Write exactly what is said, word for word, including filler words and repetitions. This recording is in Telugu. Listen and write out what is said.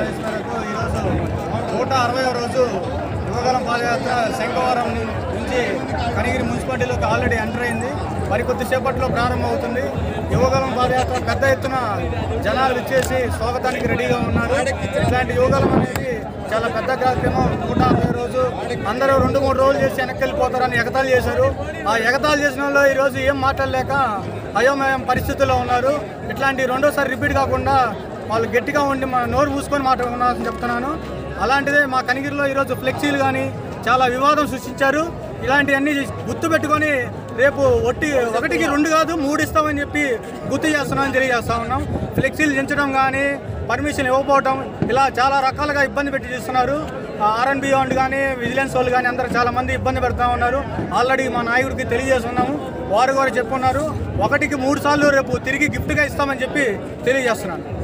ఆదేశం మేరకు ఈరోజు నూట అరవై రోజు యువగలం పాదయాత్ర శంఖవరం నుంచి కనిగిరి మున్సిపాలిటీలోకి ఆల్రెడీ ఎంటర్ అయింది. మరి కొద్దిసేపట్లో ప్రారంభమవుతుంది. యువగలం పాదయాత్ర పెద్ద ఎత్తున జనాలు ఇచ్చేసి స్వాగతానికి రెడీగా ఉన్నారు. ఇట్లాంటి యువగలం అనేది చాలా పెద్ద కార్యక్రమం. నూట అరవై రోజు అందరూ రెండు మూడు రోజులు చేసి వెనక్కి వెళ్ళిపోతారని ఎగతాళి చేశారు. ఆ ఎగతాళి చేసిన వాళ్ళు ఈరోజు ఏం మాట్లాడలేక అయోమయం పరిస్థితుల్లో ఉన్నారు. ఇట్లాంటి రెండోసారి రిపీట్ కాకుండా వాళ్ళు గట్టిగా ఉండి మా నోరు మూసుకొని మాట్లాడుకున్నారని చెప్తున్నాను. అలాంటిదే మా కనిగిరిలో ఈరోజు ఫ్లెక్సీలు కానీ చాలా వివాదం సృష్టించారు. ఇలాంటివన్నీ గుర్తు పెట్టుకొని రేపు ఒట్టి ఒకటికి రెండు కాదు మూడు ఇస్తామని చెప్పి గుర్తు చేస్తున్నామని తెలియజేస్తా ఉన్నాం. ఫ్లెక్సీలు దించడం కానీ పర్మిషన్ ఇవ్వకపోవడం ఇలా చాలా రకాలుగా ఇబ్బంది పెట్టి చేస్తున్నారు. ఆర్ఎన్బి వాళ్ళు కానీ విజిలెన్స్ వాళ్ళు కానీ అందరూ చాలా మంది ఇబ్బంది పెడతా ఉన్నారు. ఆల్రెడీ మా నాయకుడికి తెలియజేస్తున్నాము. వారు కూడా చెప్పున్నారు ఒకటికి మూడు సార్లు రేపు తిరిగి గిఫ్ట్గా ఇస్తామని చెప్పి తెలియజేస్తున్నాను.